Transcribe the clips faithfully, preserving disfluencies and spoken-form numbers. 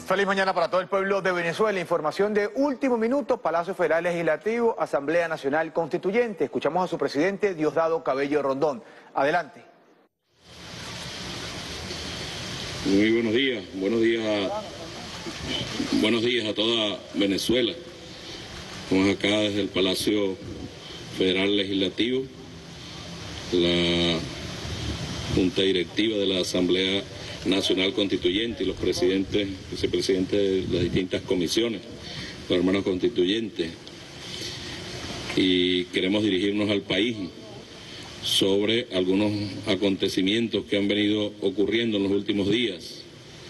Feliz mañana para todo el pueblo de Venezuela. Información de último minuto, Palacio Federal Legislativo, Asamblea Nacional Constituyente. Escuchamos a su presidente, Diosdado Cabello Rondón. Adelante. Muy buenos días, buenos días, buenos días a toda Venezuela. Estamos acá desde el Palacio Federal Legislativo, la Junta Directiva de la Asamblea Nacional Constituyente y los presidentes, vicepresidentes de las distintas comisiones, los hermanos constituyentes, y queremos dirigirnos al país sobre algunos acontecimientos que han venido ocurriendo en los últimos días.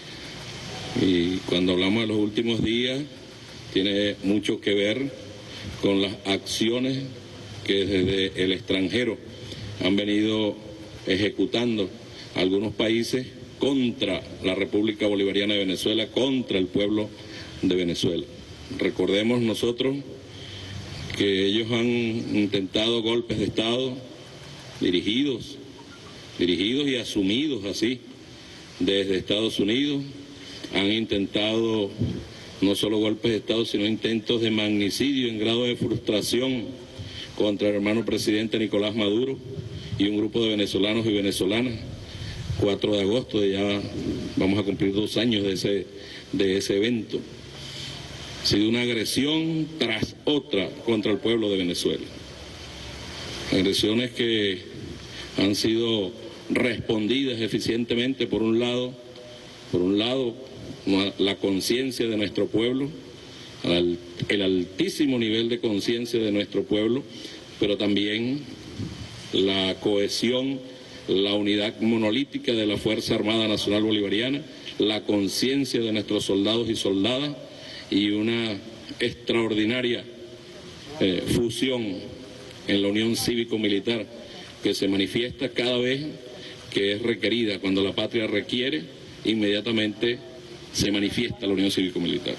Y cuando hablamos de los últimos días, tiene mucho que ver con las acciones que desde el extranjero han venido ejecutando algunos países contra la República Bolivariana de Venezuela, contra el pueblo de Venezuela. Recordemos nosotros que ellos han intentado golpes de Estado dirigidos, dirigidos y asumidos así desde Estados Unidos. Han intentado no solo golpes de Estado, sino intentos de magnicidio en grado de frustración contra el hermano presidente Nicolás Maduro y un grupo de venezolanos y venezolanas. cuatro de agosto, ya vamos a cumplir dos años de ese, de ese evento. Ha sido una agresión tras otra contra el pueblo de Venezuela. Agresiones que han sido respondidas eficientemente, por un lado, por un lado, la conciencia de nuestro pueblo, el altísimo nivel de conciencia de nuestro pueblo, pero también la cohesión, la unidad monolítica de la Fuerza Armada Nacional Bolivariana, la conciencia de nuestros soldados y soldadas y una extraordinaria eh, fusión en la unión cívico-militar que se manifiesta cada vez que es requerida. Cuando la patria requiere, inmediatamente se manifiesta la unión cívico-militar.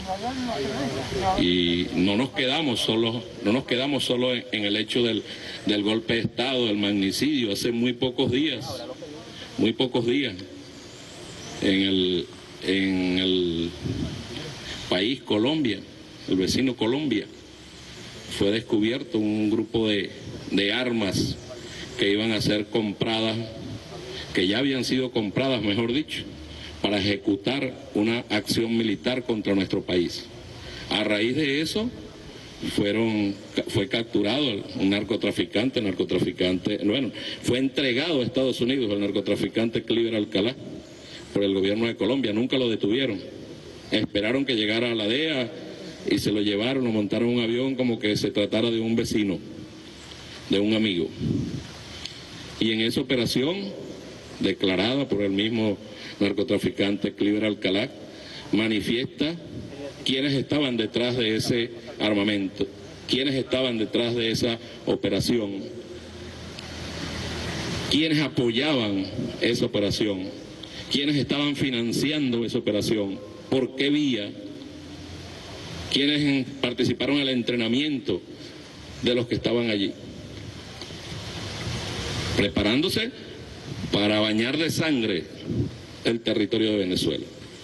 Y no nos quedamos solo, no nos quedamos solo en, en el hecho del, del golpe de Estado, del magnicidio. Hace muy pocos días, muy pocos días, en el, en el país Colombia, el vecino Colombia, fue descubierto un grupo de, de armas que iban a ser compradas, que ya habían sido compradas, mejor dicho, para ejecutar una acción militar contra nuestro país. A raíz de eso fueron, fue capturado un narcotraficante, narcotraficante, bueno, fue entregado a Estados Unidos el narcotraficante Cliver Alcalá por el gobierno de Colombia. Nunca lo detuvieron, esperaron que llegara a la D E A y se lo llevaron, lo montaron en un avión como que se tratara de un vecino, de un amigo. Y en esa operación, declarada por el mismo narcotraficante Cliver Alcalá, manifiesta quiénes estaban detrás de ese armamento, quiénes estaban detrás de esa operación, quiénes apoyaban esa operación, quiénes estaban financiando esa operación, por qué vía, quiénes participaron en el entrenamiento de los que estaban allí, preparándose para bañar de sangre el territorio de Venezuela.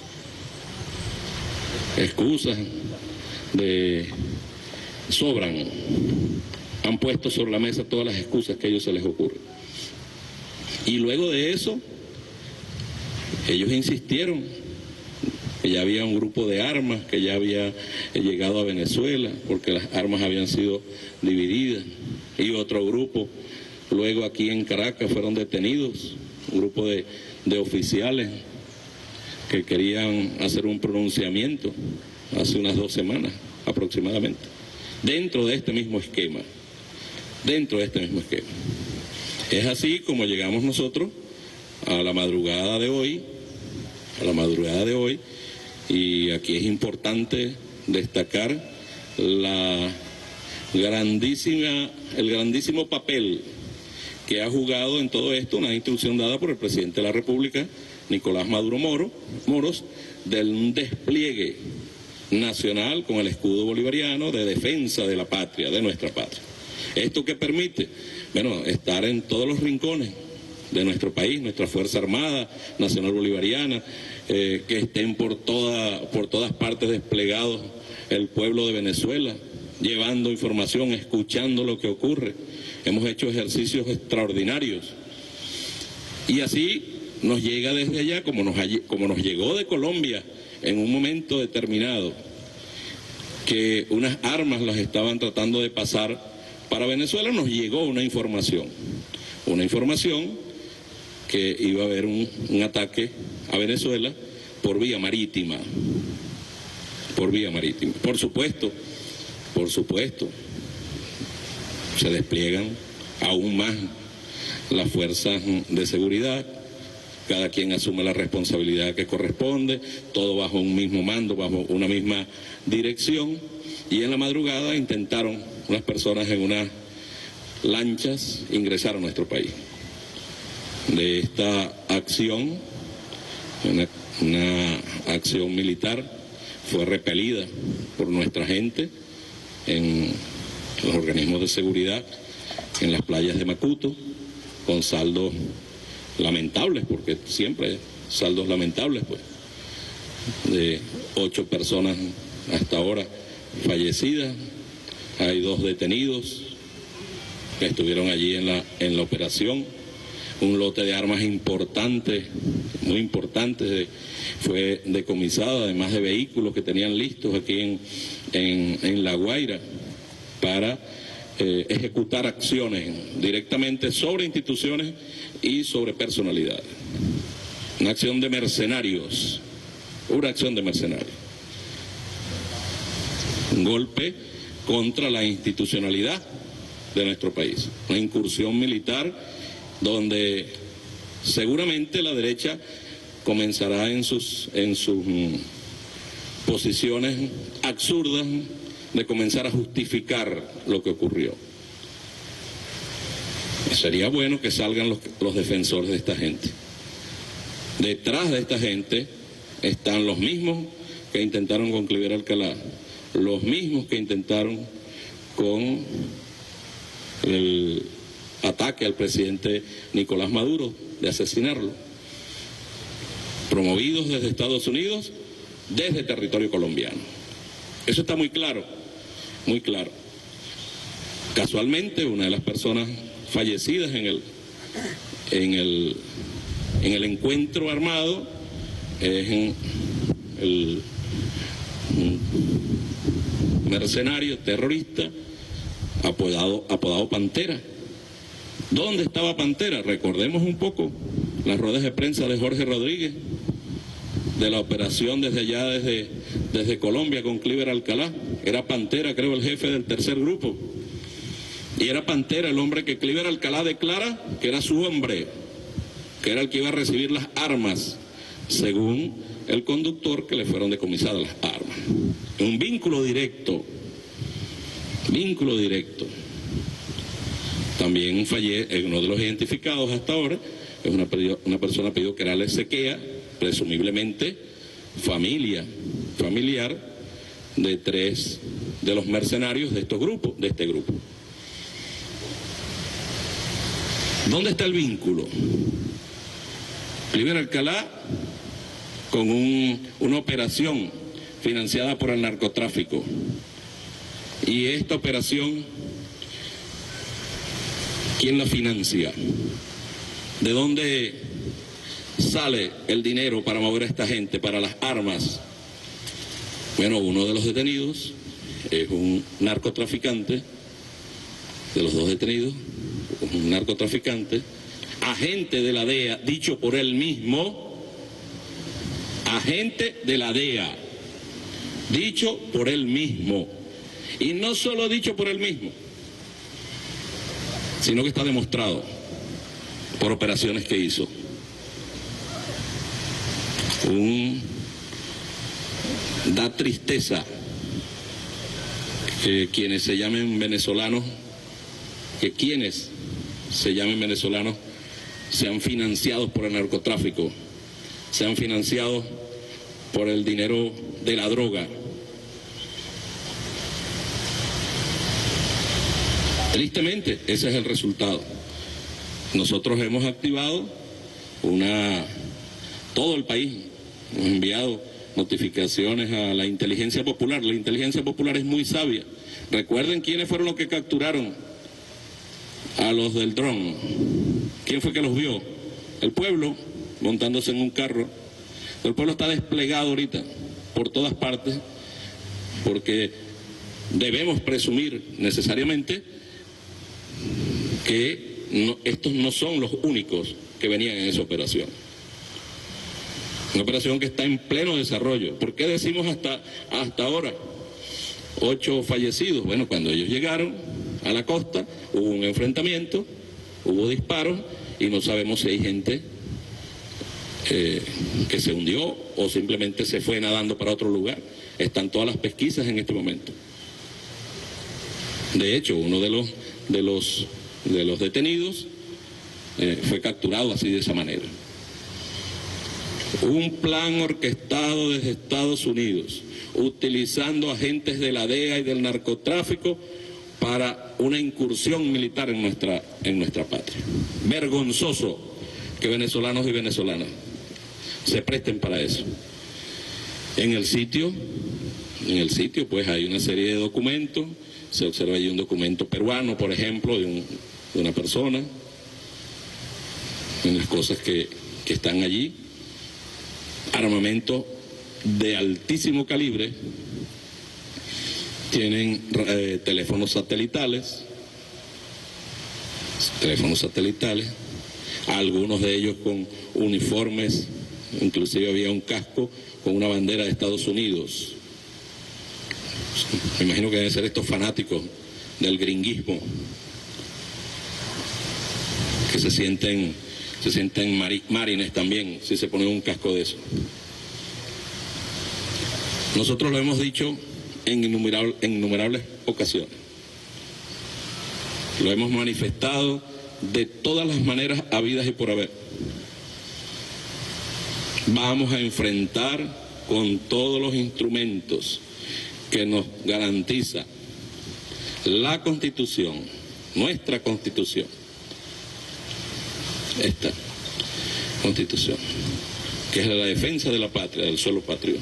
Excusas de sobran, han puesto sobre la mesa todas las excusas que a ellos se les ocurren. Y luego de eso, ellos insistieron que ya había un grupo de armas que ya había llegado a Venezuela, porque las armas habían sido divididas, y otro grupo luego aquí en Caracas fueron detenidos, un grupo de, de oficiales que querían hacer un pronunciamiento hace unas dos semanas aproximadamente, dentro de este mismo esquema, dentro de este mismo esquema. Es así como llegamos nosotros a la madrugada de hoy, a la madrugada de hoy, y aquí es importante destacar la grandísima, el grandísimo papel que ha jugado en todo esto una instrucción dada por el presidente de la República, Nicolás Maduro Moro, Moros, del despliegue nacional con el escudo bolivariano de defensa de la patria, de nuestra patria. ¿Esto qué permite? Bueno, estar en todos los rincones, de nuestro país, nuestra Fuerza Armada Nacional Bolivariana, eh, que estén por, toda, por todas partes desplegados el pueblo de Venezuela, llevando información, escuchando lo que ocurre. Hemos hecho ejercicios extraordinarios. Y así nos llega desde allá, como nos, como nos llegó de Colombia en un momento determinado, que unas armas las estaban tratando de pasar para Venezuela, nos llegó una información. Una información que iba a haber un, un ataque a Venezuela por vía marítima. Por vía marítima. Por supuesto, por supuesto, se despliegan aún más las fuerzas de seguridad, cada quien asume la responsabilidad que corresponde, todo bajo un mismo mando, bajo una misma dirección, y en la madrugada intentaron unas personas en unas lanchas ingresar a nuestro país. De esta acción, una, una acción militar, fue repelida por nuestra gente en los organismos de seguridad en las playas de Macuto, con saldos lamentables, porque siempre saldos lamentables, pues, de ocho personas hasta ahora fallecidas, hay dos detenidos que estuvieron allí en la, en la operación, un lote de armas importante, muy importante, de, fue decomisado, además de vehículos que tenían listos aquí en, en, en La Guaira, para eh, ejecutar acciones directamente sobre instituciones y sobre personalidades. Una acción de mercenarios, una acción de mercenarios. Un golpe contra la institucionalidad de nuestro país. Una incursión militar donde seguramente la derecha comenzará en sus, en sus mm, posiciones absurdas de comenzar a justificar lo que ocurrió. Sería bueno que salgan los, los defensores de esta gente. Detrás de esta gente están los mismos que intentaron con Cliver Alcalá, los mismos que intentaron con el ataque al presidente Nicolás Maduro, de asesinarlo, promovidos desde Estados Unidos, desde territorio colombiano. Eso está muy claro, muy claro. Casualmente, una de las personas fallecidas en el, en el, en el encuentro armado es en el un mercenario terrorista apodado, apodado Pantera. ¿Dónde estaba Pantera? Recordemos un poco las ruedas de prensa de Jorge Rodríguez, de la operación desde allá, desde, desde Colombia con Cliver Alcalá. Era Pantera, creo, el jefe del tercer grupo. Y era Pantera el hombre que Cliver Alcalá declara que era su hombre, que era el que iba a recibir las armas, según el conductor que le fueron decomisadas las armas. Un vínculo directo, vínculo directo. También fallé, uno de los identificados hasta ahora, es una, una persona apellido Querales Sequea, presumiblemente familia, familiar de tres de los mercenarios de estos grupos, de este grupo. ¿Dónde está el vínculo? Cliver Alcalá con un, una operación financiada por el narcotráfico. Y esta operación, ¿quién la financia? ¿De dónde sale el dinero para mover a esta gente, para las armas? Bueno, uno de los detenidos es un narcotraficante, de los dos detenidos, un narcotraficante, agente de la D E A, dicho por él mismo, agente de la D E A, dicho por él mismo, y no solo dicho por él mismo, sino que está demostrado por operaciones que hizo. Un, da tristeza que quienes se llamen venezolanos, que quienes se llamen venezolanos sean financiados por el narcotráfico, sean financiados por el dinero de la droga. Tristemente, ese es el resultado. nosotros hemos activado una, todo el país, hemos enviado notificaciones a la inteligencia popular. La inteligencia popular es muy sabia. Recuerden quiénes fueron los que capturaron a los del dron. ¿Quién fue que los vio? El pueblo, montándose en un carro. El pueblo está desplegado ahorita por todas partes, porque debemos presumir necesariamente que no, estos no son los únicos que venían en esa operación. Una operación que está en pleno desarrollo. ¿Por qué decimos hasta, hasta ahora ocho fallecidos? Bueno, cuando ellos llegaron a la costa hubo un enfrentamiento, hubo disparos y no sabemos si hay gente eh, que se hundió o simplemente se fue nadando para otro lugar. Están todas las pesquisas en este momento. De hecho, uno de los, de los, de los detenidos eh, fue capturado así de esa manera. Un plan orquestado desde Estados Unidos, utilizando agentes de la D E A y del narcotráfico para una incursión militar en nuestra, en nuestra patria. Vergonzoso que venezolanos y venezolanas se presten para eso. En el sitio, en el sitio pues hay una serie de documentos, se observa allí un documento peruano, por ejemplo, de, un, de una persona, unas cosas que, que están allí. Armamento de altísimo calibre, tienen eh, teléfonos satelitales, teléfonos satelitales, algunos de ellos con uniformes, inclusive había un casco con una bandera de Estados Unidos. Me imagino que deben ser estos fanáticos del gringuismo que se sienten se sienten mari, marines también si se ponen un casco de eso. Nosotros lo hemos dicho en innumerables, en innumerables ocasiones, lo hemos manifestado de todas las maneras habidas y por haber. Vamos a enfrentar con todos los instrumentos que nos garantiza la Constitución, nuestra Constitución, esta Constitución, que es la defensa de la patria, del suelo patrio,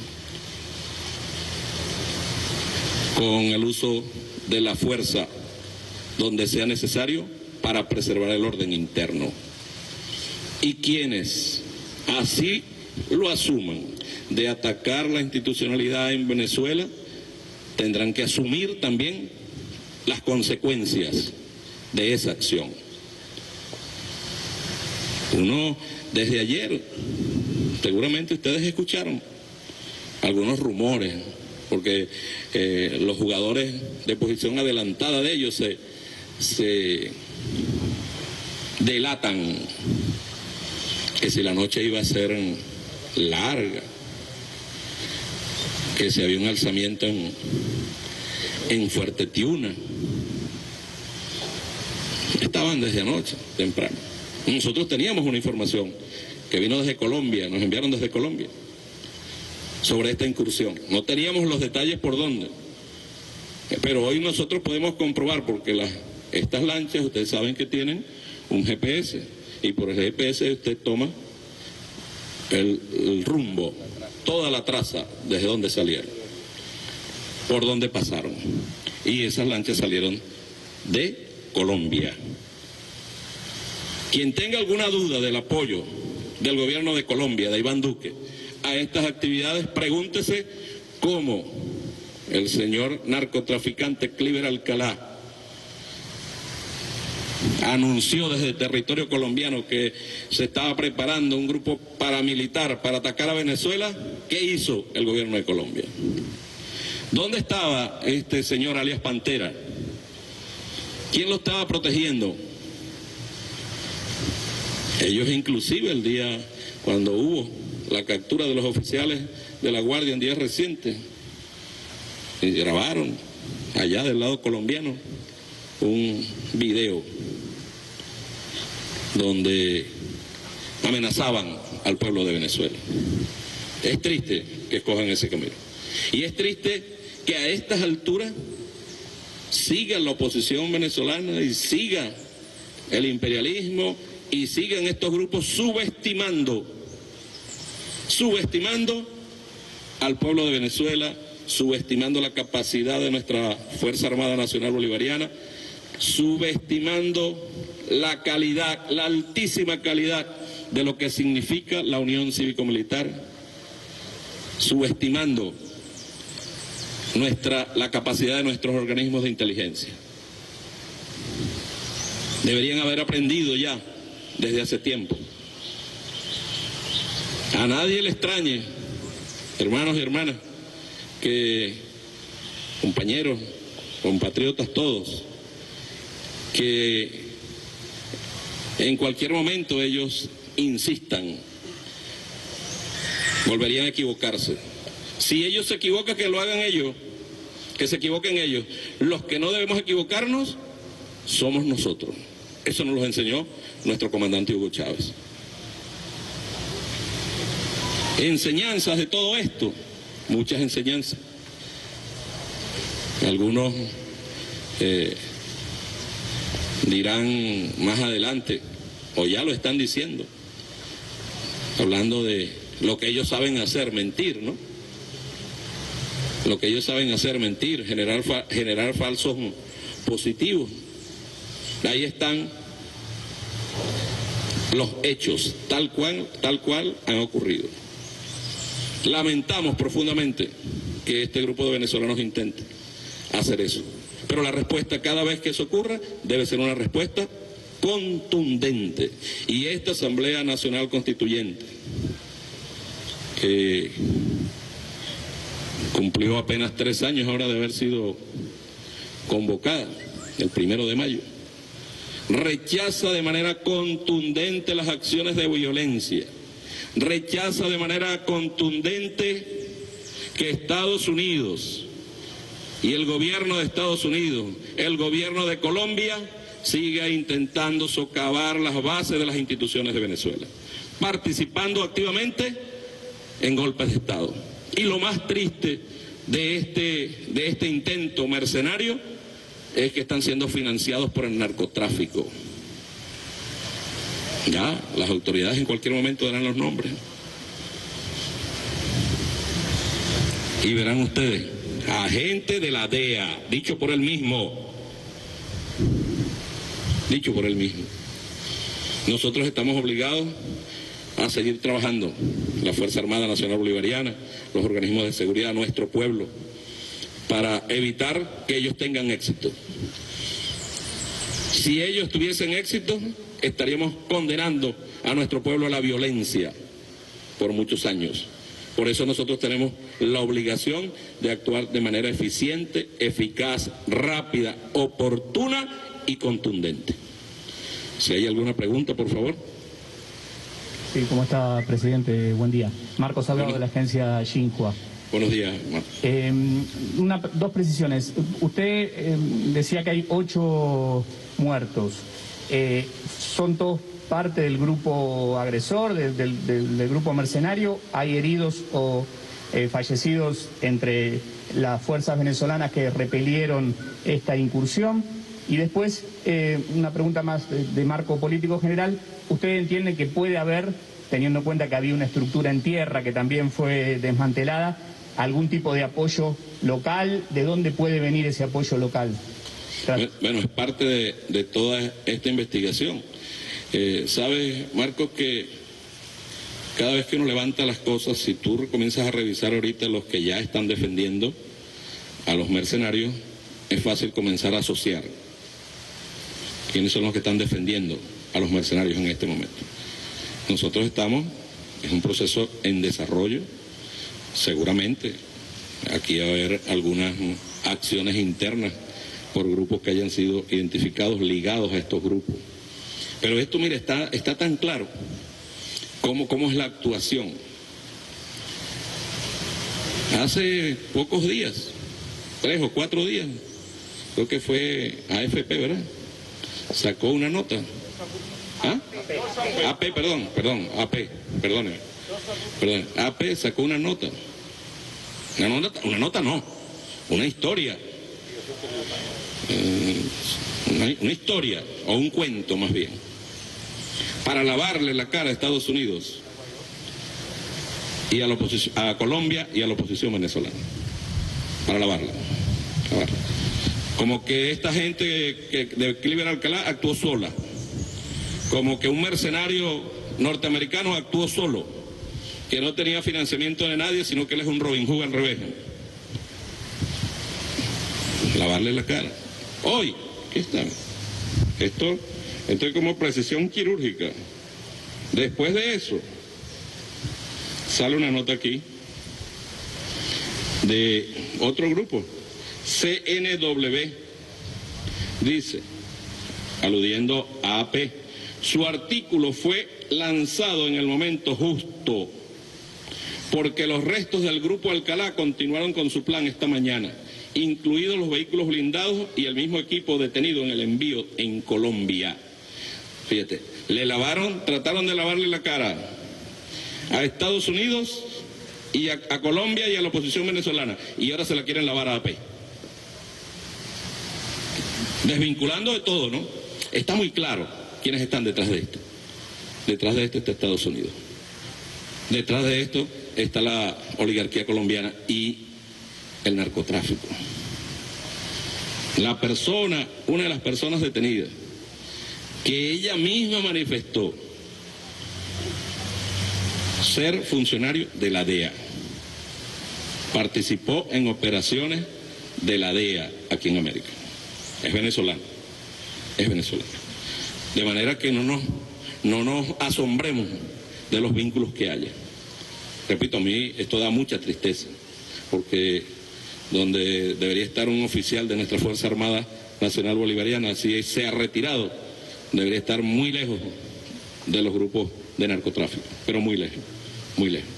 con el uso de la fuerza donde sea necesario para preservar el orden interno. Y quienes así lo asuman de atacar la institucionalidad en Venezuela tendrán que asumir también las consecuencias de esa acción. Uno, desde ayer, seguramente ustedes escucharon algunos rumores, porque eh, los jugadores de posición adelantada de ellos se, se delatan que si la noche iba a ser larga, que si había un alzamiento en, en Fuerte Tiuna. Estaban desde anoche, temprano. Nosotros teníamos una información que vino desde Colombia, nos enviaron desde Colombia, sobre esta incursión. No teníamos los detalles por dónde, pero hoy nosotros podemos comprobar, porque las, estas lanchas, ustedes saben que tienen un G P S, y por el G P S usted toma el, el rumbo, toda la traza desde donde salieron, por donde pasaron, y esas lanchas salieron de Colombia. Quien tenga alguna duda del apoyo del gobierno de Colombia, de Iván Duque, a estas actividades, pregúntese cómo el señor narcotraficante Cliver Alcalá anunció desde el territorio colombiano que se estaba preparando un grupo paramilitar para atacar a Venezuela. ¿Qué hizo el gobierno de Colombia? ¿Dónde estaba este señor alias Pantera? ¿Quién lo estaba protegiendo? Ellos inclusive el día cuando hubo la captura de los oficiales de la Guardia en días recientes, y grabaron allá del lado colombiano un video donde amenazaban al pueblo de Venezuela. Es triste que escojan ese camino. Y es triste que a estas alturas siga la oposición venezolana y siga el imperialismo y siguen estos grupos subestimando, subestimando al pueblo de Venezuela, subestimando la capacidad de nuestra Fuerza Armada Nacional Bolivariana, subestimando la calidad, la altísima calidad de lo que significa la unión cívico-militar, subestimando nuestra, la capacidad de nuestros organismos de inteligencia. Deberían haber aprendido ya desde hace tiempo. A nadie le extrañe, hermanos y hermanas, que compañeros, compatriotas todos, que en cualquier momento ellos insistan, volverían a equivocarse. Si ellos se equivocan, que lo hagan ellos, que se equivoquen ellos. Los que no debemos equivocarnos somos nosotros. Eso nos lo enseñó nuestro comandante Hugo Chávez. Enseñanzas de todo esto, muchas enseñanzas. Algunos eh, dirán más adelante, o ya lo están diciendo, hablando de lo que ellos saben hacer, mentir, ¿no? Lo que ellos saben hacer, mentir, generar, fa generar falsos positivos. Ahí están los hechos, tal cual, tal cual han ocurrido. Lamentamos profundamente que este grupo de venezolanos intente hacer eso. Pero la respuesta cada vez que eso ocurra debe ser una respuesta contundente. Y esta Asamblea Nacional Constituyente, que cumplió apenas tres años ahora de haber sido convocada, el primero de mayo, rechaza de manera contundente las acciones de violencia, rechaza de manera contundente que Estados Unidos y el gobierno de Estados Unidos, el gobierno de Colombia, siga intentando socavar las bases de las instituciones de Venezuela, participando activamente en golpes de Estado. Y lo más triste de este, de este intento mercenario es que están siendo financiados por el narcotráfico. Ya, las autoridades en cualquier momento darán los nombres. Y verán ustedes, agente de la D E A, dicho por él mismo, dicho por él mismo. Nosotros estamos obligados a seguir trabajando, la Fuerza Armada Nacional Bolivariana, los organismos de seguridad, nuestro pueblo, para evitar que ellos tengan éxito. Si ellos tuviesen éxito, estaríamos condenando a nuestro pueblo a la violencia por muchos años. Por eso nosotros tenemos la obligación de actuar de manera eficiente, eficaz, rápida, oportuna y contundente. Si hay alguna pregunta, por favor. Sí, ¿cómo está, presidente? Buen día. Marcos Salgado, de la agencia Xinhua. Buenos días, Marcos. Eh, una, dos precisiones. Usted eh, decía que hay ocho muertos. Eh, ¿Son todos parte del grupo agresor, de, del, del, del grupo mercenario? ¿Hay heridos o eh, fallecidos entre las fuerzas venezolanas que repelieron esta incursión? Y después, eh, una pregunta más de, de marco político general. ¿Usted entiende que puede haber, teniendo en cuenta que había una estructura en tierra que también fue desmantelada, algún tipo de apoyo local? ¿De dónde puede venir ese apoyo local? Gracias. Bueno, es parte de, de toda esta investigación. Eh, Sabes, Marcos, que cada vez que uno levanta las cosas, si tú comienzas a revisar ahorita los que ya están defendiendo a los mercenarios, es fácil comenzar a asociar quiénes son los que están defendiendo a los mercenarios en este momento. Nosotros estamos en un proceso en desarrollo, seguramente aquí va a haber algunas acciones internas por grupos que hayan sido identificados, ligados a estos grupos. Pero esto, mire, está, está tan claro cómo, cómo es la actuación. Hace pocos días, tres o cuatro días, creo que fue A F P, ¿verdad? Sacó una nota. ¿Ah? A P, perdón, perdón, A P, perdóneme. Perdón, A P sacó una nota. Una nota, una nota no, una historia. Eh, una, una historia, o un cuento más bien, para lavarle la cara a Estados Unidos y a, la oposición, a Colombia y a la oposición venezolana, para lavarla, lavarla. Como que esta gente que de Cliver Alcalá actuó sola, como que un mercenario norteamericano actuó solo, que no tenía financiamiento de nadie, sino que él es un Robin Hood al revés. Lavarle la cara. Hoy, ¿qué está? Esto, esto es como precisión quirúrgica. Después de eso, sale una nota aquí de otro grupo, C N W, dice, aludiendo a A P, su artículo fue lanzado en el momento justo, porque los restos del grupo Alcalá continuaron con su plan esta mañana, incluidos los vehículos blindados y el mismo equipo detenido en el envío en Colombia. Fíjate, le lavaron, trataron de lavarle la cara a Estados Unidos y a, a Colombia y a la oposición venezolana, y ahora se la quieren lavar a A P. Desvinculando de todo, ¿no? Está muy claro quiénes están detrás de esto. Detrás de esto está Estados Unidos. Detrás de esto está la oligarquía colombiana y el narcotráfico. La persona, una de las personas detenidas, que ella misma manifestó ser funcionario de la D E A, participó en operaciones de la D E A aquí en América. Es venezolano, es venezolano. De manera que no nos, no nos asombremos de los vínculos que haya. Repito, a mí esto da mucha tristeza, porque donde debería estar un oficial de nuestra Fuerza Armada Nacional Bolivariana, si se ha retirado, debería estar muy lejos de los grupos de narcotráfico, pero muy lejos, muy lejos.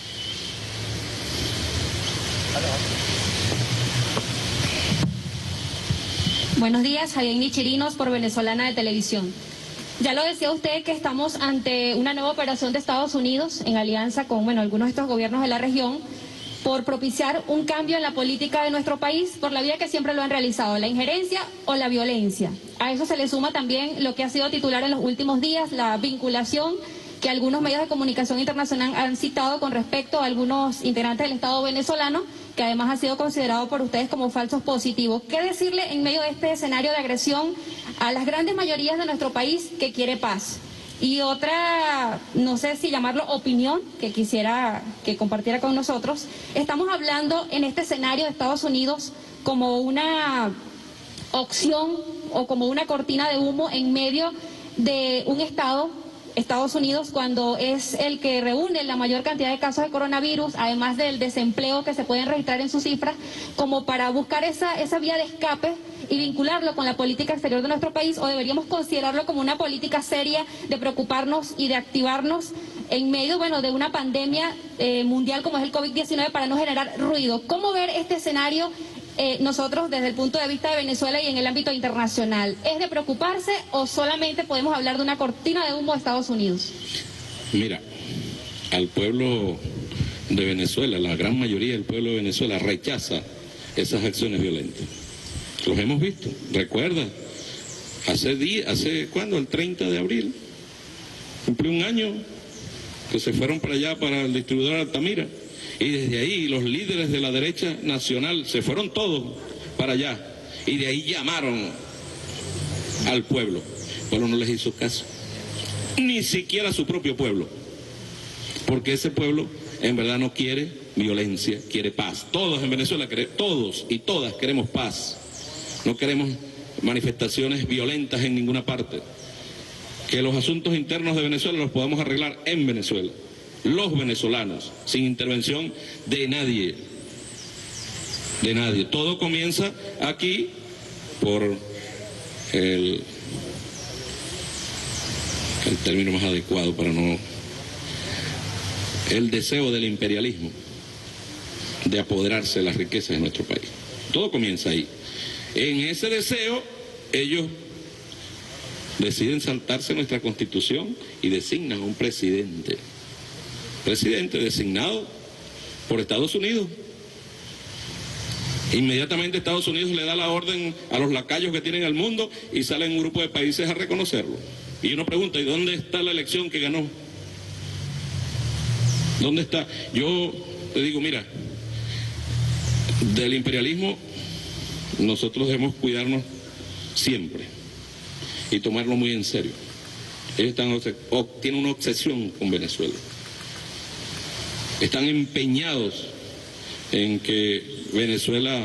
Buenos días, Jadieni Chirinos por Venezolana de Televisión. Ya lo decía usted que estamos ante una nueva operación de Estados Unidos en alianza con, bueno, algunos de estos gobiernos de la región por propiciar un cambio en la política de nuestro país por la vía que siempre lo han realizado, la injerencia o la violencia. A eso se le suma también lo que ha sido titular en los últimos días, la vinculación que algunos medios de comunicación internacional han citado con respecto a algunos integrantes del Estado venezolano, que además ha sido considerado por ustedes como falsos positivos. ¿Qué decirle en medio de este escenario de agresión a las grandes mayorías de nuestro país que quiere paz? Y otra, no sé si llamarlo opinión, que quisiera que compartiera con nosotros. Estamos hablando en este escenario de Estados Unidos como una opción o como una cortina de humo en medio de un Estado, Estados Unidos, cuando es el que reúne la mayor cantidad de casos de coronavirus, además del desempleo que se pueden registrar en sus cifras, como para buscar esa, esa vía de escape y vincularlo con la política exterior de nuestro país, o deberíamos considerarlo como una política seria de preocuparnos y de activarnos en medio, bueno, de una pandemia eh, mundial como es el COVID diecinueve para no generar ruido. ¿Cómo ver este escenario eh, nosotros desde el punto de vista de Venezuela y en el ámbito internacional? ¿Es de preocuparse o solamente podemos hablar de una cortina de humo de Estados Unidos? Mira, al pueblo de Venezuela, la gran mayoría del pueblo de Venezuela rechaza esas acciones violentas. Los hemos visto, recuerda, hace día, hace ¿cuándo? El treinta de abril, cumplió un año que se fueron para allá, para el distribuidor Altamira, y desde ahí los líderes de la derecha nacional se fueron todos para allá, y de ahí llamaron al pueblo, pero no les hizo caso, ni siquiera a su propio pueblo, porque ese pueblo en verdad no quiere violencia, quiere paz. Todos en Venezuela, todos y todas queremos paz. No queremos manifestaciones violentas en ninguna parte. Que los asuntos internos de Venezuela los podamos arreglar en Venezuela. Los venezolanos, sin intervención de nadie. De nadie. Todo comienza aquí por el, el término más adecuado para no... el deseo del imperialismo de apoderarse de las riquezas de nuestro país. Todo comienza ahí. En ese deseo, ellos deciden saltarse nuestra Constitución y designan a un presidente. Presidente designado por Estados Unidos. Inmediatamente Estados Unidos le da la orden a los lacayos que tienen al mundo y salen un grupo de países a reconocerlo. Y uno pregunta, ¿y dónde está la elección que ganó? ¿Dónde está? Yo te digo, mira, del imperialismo nosotros debemos cuidarnos siempre y tomarlo muy en serio. Ellos están, tienen una obsesión con Venezuela. Están empeñados en que Venezuela,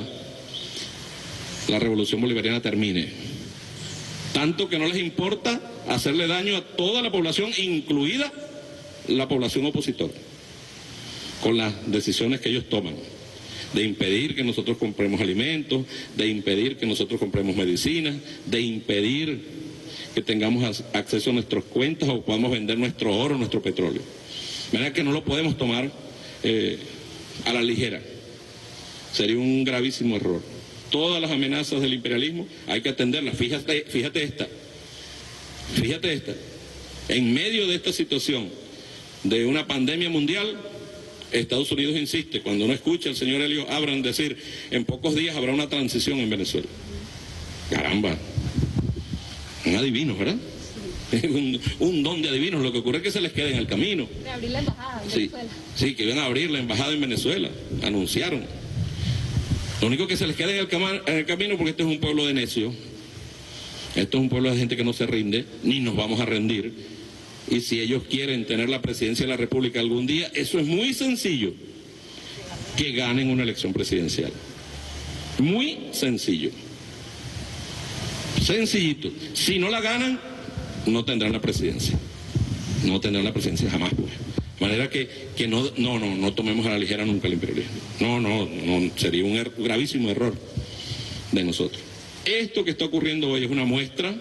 la revolución bolivariana termine. Tanto que no les importa hacerle daño a toda la población, incluida la población opositora, con las decisiones que ellos toman, de impedir que nosotros compremos alimentos, de impedir que nosotros compremos medicinas, de impedir que tengamos acceso a nuestras cuentas o podamos vender nuestro oro, nuestro petróleo. De manera que no lo podemos tomar eh, a la ligera. Sería un gravísimo error. Todas las amenazas del imperialismo hay que atenderlas. Fíjate, fíjate esta, fíjate esta. En medio de esta situación de una pandemia mundial, Estados Unidos insiste, cuando uno escucha al señor Elio Abram decir, en pocos días habrá una transición en Venezuela. Caramba, un adivino, ¿verdad? Un, un don de adivinos. Lo que ocurre es que se les queda en el camino. De abrir la embajada en sí, Venezuela. Sí, que iban a abrir la embajada en Venezuela, anunciaron. Lo único que se les queda en el, cama, en el camino, porque este es un pueblo de necios, esto es un pueblo de gente que no se rinde, ni nos vamos a rendir. Y si ellos quieren tener la presidencia de la República algún día, eso es muy sencillo, que ganen una elección presidencial. Muy sencillo. Sencillito. Si no la ganan, no tendrán la presidencia. No tendrán la presidencia jamás, pues. De manera que, que no, no, no, no tomemos a la ligera nunca el imperialismo. No, no, no, sería un er, gravísimo error de nosotros. Esto que está ocurriendo hoy es una muestra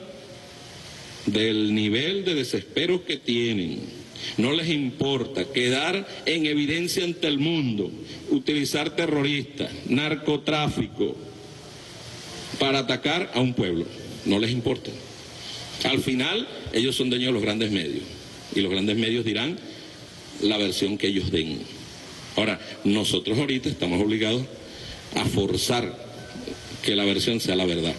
del nivel de desespero que tienen. No les importa quedar en evidencia ante el mundo, utilizar terroristas, narcotráfico para atacar a un pueblo. No les importa. Al final, ellos son dueños de los grandes medios y los grandes medios dirán la versión que ellos den. Ahora, nosotros ahorita estamos obligados a forzar que la versión sea la verdad.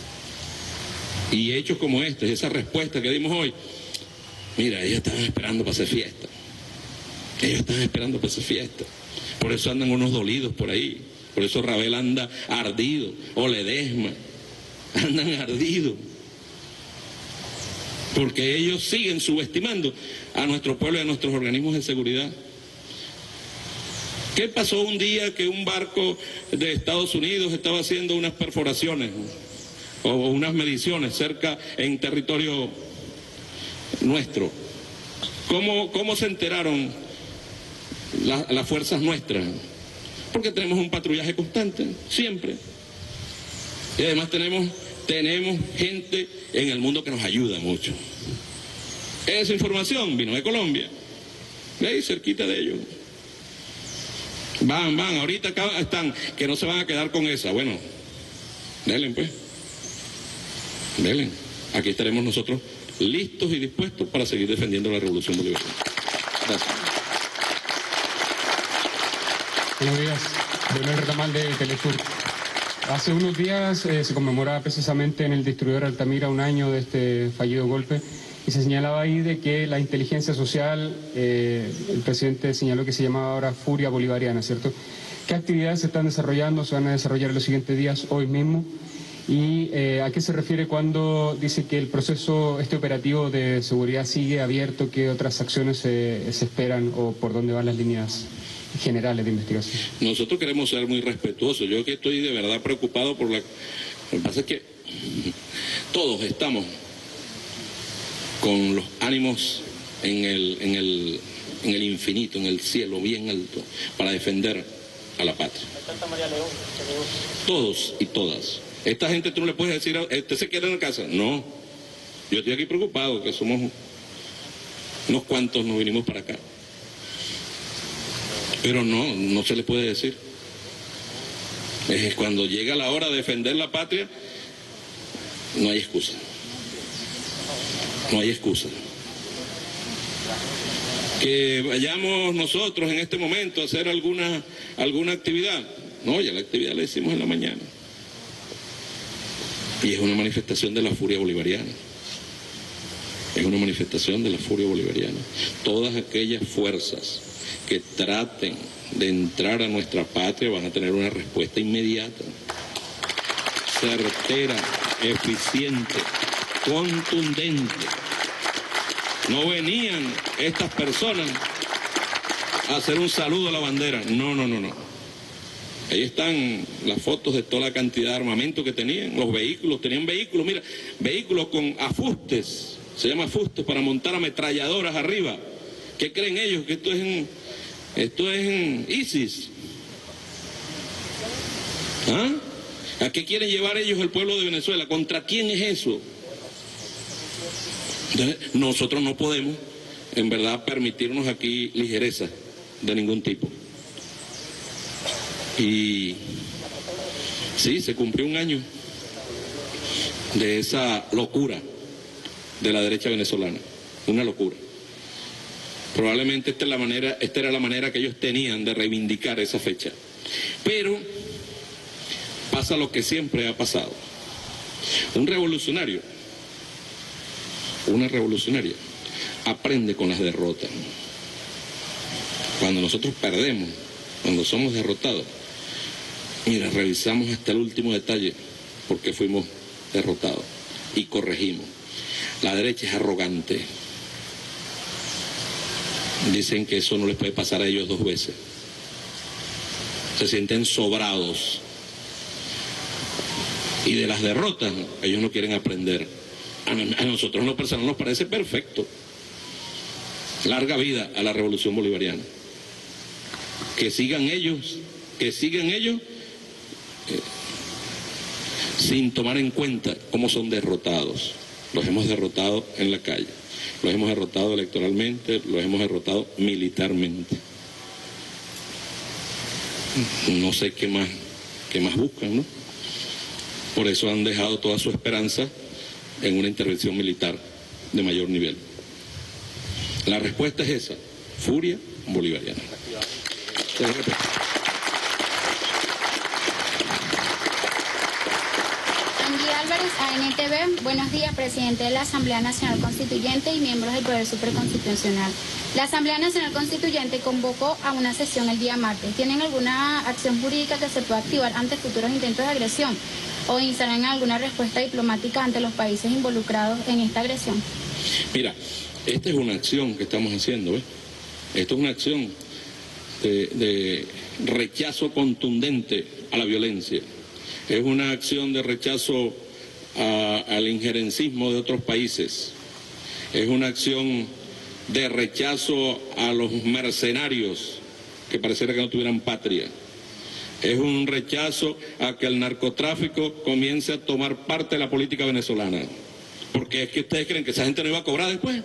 Y hechos como este, esa respuesta que dimos hoy, mira, ellos estaban esperando para hacer fiesta. Ellos están esperando para hacer fiesta. Por eso andan unos dolidos por ahí. Por eso Rabel anda ardido. O Ledesma. Andan ardidos. Porque ellos siguen subestimando a nuestro pueblo y a nuestros organismos de seguridad. ¿Qué pasó un día que un barco de Estados Unidos estaba haciendo unas perforaciones o unas mediciones cerca en territorio nuestro? ¿Cómo, cómo se enteraron la, las fuerzas nuestras? Porque tenemos un patrullaje constante, siempre. Y además tenemos, tenemos gente en el mundo que nos ayuda mucho. Esa información vino de Colombia, de ahí cerquita de ellos. Van, van, ahorita acá están, que no se van a quedar con esa. Bueno, denle pues. Denle. Aquí estaremos nosotros listos y dispuestos para seguir defendiendo la revolución bolivariana. Gracias. Buenos días, Leonel Retamal de Telesur. Hace unos días eh, se conmemoraba precisamente en el distribuidor Altamira un año de este fallido golpe y se señalaba ahí de que la inteligencia social, eh, el presidente señaló que se llamaba ahora Furia Bolivariana, ¿cierto? ¿Qué actividades se están desarrollando, se van a desarrollar en los siguientes días, hoy mismo? ¿Y eh, a qué se refiere cuando dice que el proceso, este operativo de seguridad sigue abierto? ¿Qué otras acciones se, se esperan o por dónde van las líneas generales de investigación? Nosotros queremos ser muy respetuosos. Yo que estoy de verdad preocupado por la... Lo que pasa es que todos estamos con los ánimos en el, en el, en el infinito, en el cielo, bien alto, para defender a la patria. Todos y todas. Esta gente tú no le puedes decir, ¿usted se queda en la casa? No. Yo estoy aquí preocupado, que somos unos cuantos, nos vinimos para acá. Pero no, no se les puede decir. Es cuando llega la hora de defender la patria, no hay excusa. No hay excusa. Que vayamos nosotros en este momento a hacer alguna, alguna actividad. No, ya la actividad la hicimos en la mañana. Y es una manifestación de la furia bolivariana. Es una una manifestación de la furia bolivariana. Todas aquellas fuerzas que traten de entrar a nuestra patria van a tener una respuesta inmediata, certera, eficiente, contundente. No venían estas personas a hacer un saludo a la bandera. No, no, no, no. Ahí están las fotos de toda la cantidad de armamento que tenían, los vehículos, tenían vehículos, mira, vehículos con afustes, se llama afustes para montar ametralladoras arriba. ¿Qué creen ellos? Que esto es en, esto es en ISIS. ¿Ah? ¿A qué quieren llevar ellos el pueblo de Venezuela? ¿Contra quién es eso? Entonces, nosotros no podemos, en verdad, permitirnos aquí ligereza de ningún tipo. Y sí, se cumplió un año de esa locura de la derecha venezolana, una locura. Probablemente esta, es la manera, esta era la manera que ellos tenían de reivindicar esa fecha. Pero pasa lo que siempre ha pasado. Un revolucionario, una revolucionaria, aprende con las derrotas. Cuando nosotros perdemos, cuando somos derrotados, mira, revisamos hasta el último detalle por qué fuimos derrotados y corregimos. La derecha es arrogante. Dicen que eso no les puede pasar a ellos dos veces. Se sienten sobrados. Y de las derrotas, ellos no quieren aprender. A nosotros en lo personal nos parece perfecto. Larga vida a la revolución bolivariana. Que sigan ellos, que sigan ellos eh, sin tomar en cuenta cómo son derrotados. Los hemos derrotado en la calle, los hemos derrotado electoralmente, los hemos derrotado militarmente. No sé qué más, qué más buscan, ¿no? Por eso han dejado toda su esperanza en una intervención militar de mayor nivel. La respuesta es esa, furia bolivariana. Andy Álvarez, A N T V. Buenos días, presidente de la Asamblea Nacional Constituyente y miembros del Poder Superconstitucional. La Asamblea Nacional Constituyente convocó a una sesión el día martes. ¿Tienen alguna acción jurídica que se pueda activar ante futuros intentos de agresión o instalarán alguna respuesta diplomática ante los países involucrados en esta agresión? Mira, esta es una acción que estamos haciendo, ¿ves? Esto es una acción de, de rechazo contundente a la violencia. Es una acción de rechazo a, al injerencismo de otros países. Es una acción de rechazo a los mercenarios que pareciera que no tuvieran patria. Es un rechazo a que el narcotráfico comience a tomar parte de la política venezolana. Porque es que ustedes creen que esa gente no iba a cobrar después.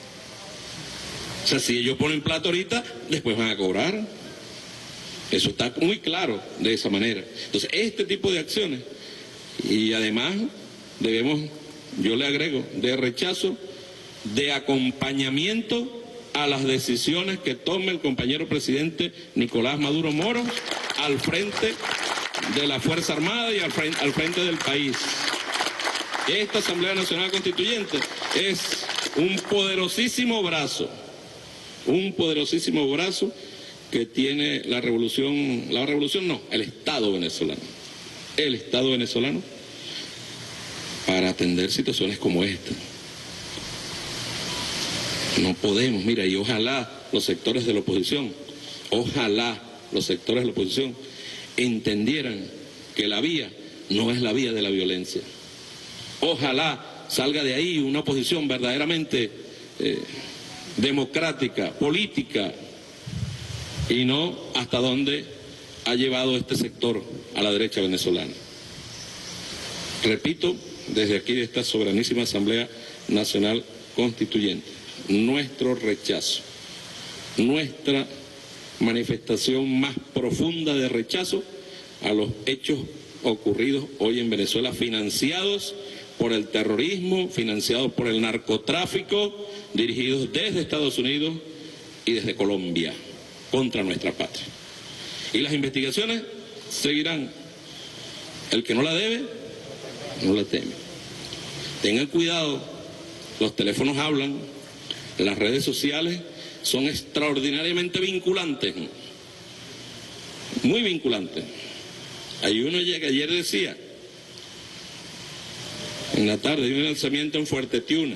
O sea, si ellos ponen plata ahorita, después van a cobrar. Eso está muy claro de esa manera. Entonces, este tipo de acciones, y además debemos, yo le agrego, de rechazo, de acompañamiento a las decisiones que tome el compañero presidente Nicolás Maduro Moro al frente de la Fuerza Armada y al frente, al frente del país. Esta Asamblea Nacional Constituyente es un poderosísimo brazo, un poderosísimo brazo que tiene la revolución, la revolución no, el Estado venezolano, el Estado venezolano para atender situaciones como esta. No podemos, mira, y ojalá los sectores de la oposición, ojalá los sectores de la oposición entendieran que la vía no es la vía de la violencia. Ojalá salga de ahí una oposición verdaderamente eh, democrática, política, y no hasta dónde ha llevado este sector a la derecha venezolana. Repito, desde aquí de esta soberanísima Asamblea Nacional Constituyente, nuestro rechazo, nuestra manifestación más profunda de rechazo a los hechos ocurridos hoy en Venezuela, financiados por el terrorismo, financiados por el narcotráfico, dirigidos desde Estados Unidos y desde Colombia, contra nuestra patria. Y las investigaciones seguirán. El que no la debe, no la teme. Tengan cuidado los teléfonos hablan, las redes sociales son extraordinariamente vinculantes, muy vinculantes. Hay uno que ayer decía, en la tarde hay un lanzamiento en Fuerte Tiuna,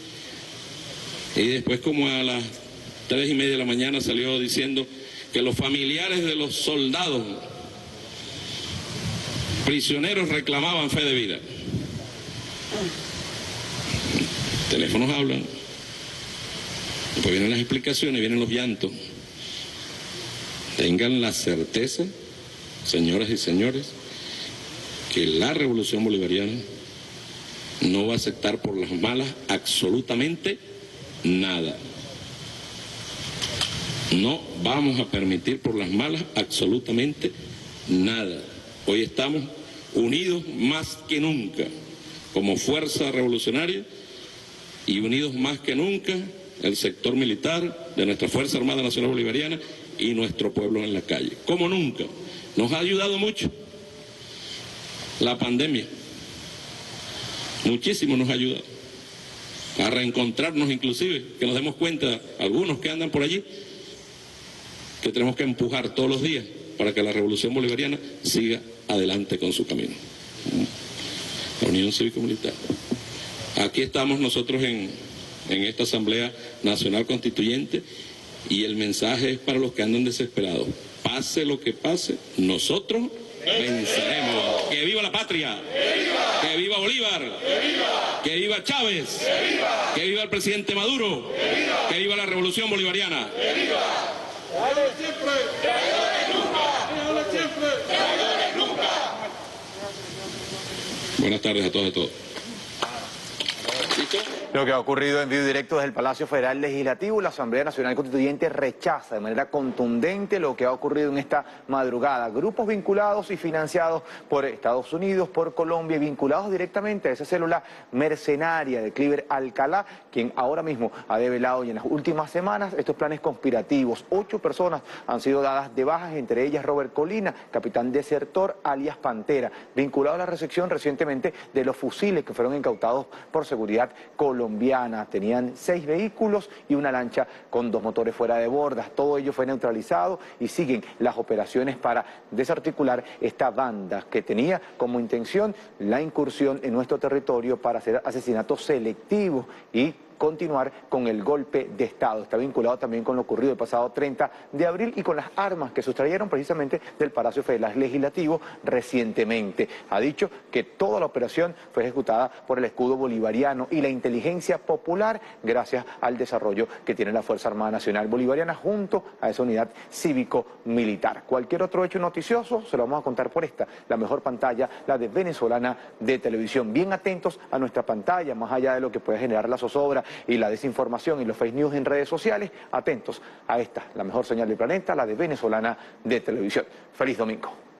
y después como a las tres y media de la mañana salió diciendo que los familiares de los soldados prisioneros reclamaban fe de vida. Teléfonos hablan, después vienen las explicaciones, vienen los llantos. Tengan la certeza, señoras y señores, que la revolución bolivariana no va a aceptar por las malas absolutamente nada. No vamos a permitir por las malas absolutamente nada. Hoy estamos unidos más que nunca como fuerza revolucionaria y unidos más que nunca el sector militar de nuestra Fuerza Armada Nacional Bolivariana y nuestro pueblo en la calle. Como nunca. Nos ha ayudado mucho la pandemia. Muchísimo nos ha ayudado a reencontrarnos, inclusive, que nos demos cuenta, algunos que andan por allí, que tenemos que empujar todos los días para que la revolución bolivariana siga adelante con su camino. La Unión Cívico-Militar. Aquí estamos nosotros en, en esta Asamblea Nacional Constituyente y el mensaje es para los que andan desesperados. Pase lo que pase, nosotros venceremos. ¡Que viva la patria! ¡Que viva, que viva Bolívar! ¡Que viva, que viva Chávez! ¡Que viva, que viva el presidente Maduro! ¡Que viva, que viva la revolución bolivariana! ¡Que viva! ¡Traidores siempre! ¡Traidores nunca! ¡Traidores siempre! ¡Traidores nunca! Buenas tardes a todos y a todos. Lo que ha ocurrido en vivo y directo desde el Palacio Federal Legislativo, la Asamblea Nacional Constituyente rechaza de manera contundente lo que ha ocurrido en esta madrugada. Grupos vinculados y financiados por Estados Unidos, por Colombia y vinculados directamente a esa célula mercenaria de Cliver Alcalá, quien ahora mismo ha develado y en las últimas semanas estos planes conspirativos. Ocho personas han sido dadas de bajas, entre ellas Robert Colina, capitán desertor alias Pantera, vinculado a la recepción recientemente de los fusiles que fueron incautados por seguridad colombiana. Tenían seis vehículos y una lancha con dos motores fuera de bordas. Todo ello fue neutralizado y siguen las operaciones para desarticular esta banda que tenía como intención la incursión en nuestro territorio para hacer asesinatos selectivos y continuar con el golpe de Estado. Está vinculado también con lo ocurrido el pasado treinta de abril y con las armas que sustrayeron precisamente del Palacio Federal Legislativo recientemente. Ha dicho que toda la operación fue ejecutada por el escudo bolivariano y la inteligencia popular gracias al desarrollo que tiene la Fuerza Armada Nacional Bolivariana junto a esa unidad cívico-militar. Cualquier otro hecho noticioso se lo vamos a contar por esta, la mejor pantalla, la de Venezolana de Televisión. Bien atentos a nuestra pantalla, más allá de lo que puede generar la zozobra y la desinformación y los fake news en redes sociales, atentos a esta, la mejor señal del planeta, la de Venezolana de Televisión. Feliz domingo.